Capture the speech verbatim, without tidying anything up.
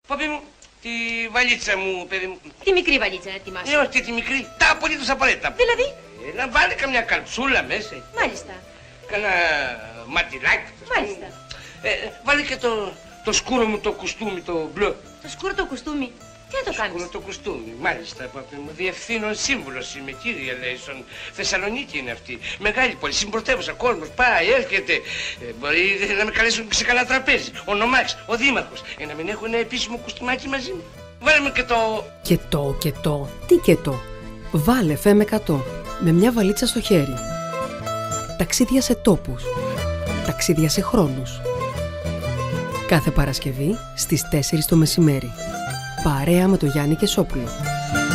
Παπί μου, τη βαλίτσα μου, παιδί μου. Τη μικρή βαλίτσα να ετοιμάσω. Ναι, όχι, τη μικρή, τα απολύτως απαραίτητα. Δηλαδή. Ε, να βάλει καμιά καλψούλα μέσα. Μάλιστα. Κάνα μαντιλάκι. Μάλιστα. Ε, βάλει και το, το σκούρο μου το κουστούμι, το μπλε. Το σκούρο το κουστούμι. Τι να το κάνεις? Σκούρο το κουστούμι, μάλιστα, παπί μου. Διευθύνων σύμβουλος είμαι, κύριε Λέισον. Θεσσαλονίκη είναι αυτή. Μεγάλη πόλη, συμπρωτεύουσα, κόσμος, πάει, έρχεται. Ε, μπορεί να με καλέσουν σε καλά τραπέζι. Ο νομάρχης, ο δήμαρχος. Για να μην έχουν ένα επίσημο κουστούμάκι μαζί μου. Βάλε μου και το... Και το, και το, τι και το. Βάλε εφ εμ εκατό με μια βαλίτσα στο χέρι. Ταξίδια σε τόπους. Ταξίδια σε χρόνους. Κάθε Παρασκευή στις τέσσερις το μεσημέρι. Παρέα με το Γιάννη Κεσόπουλο.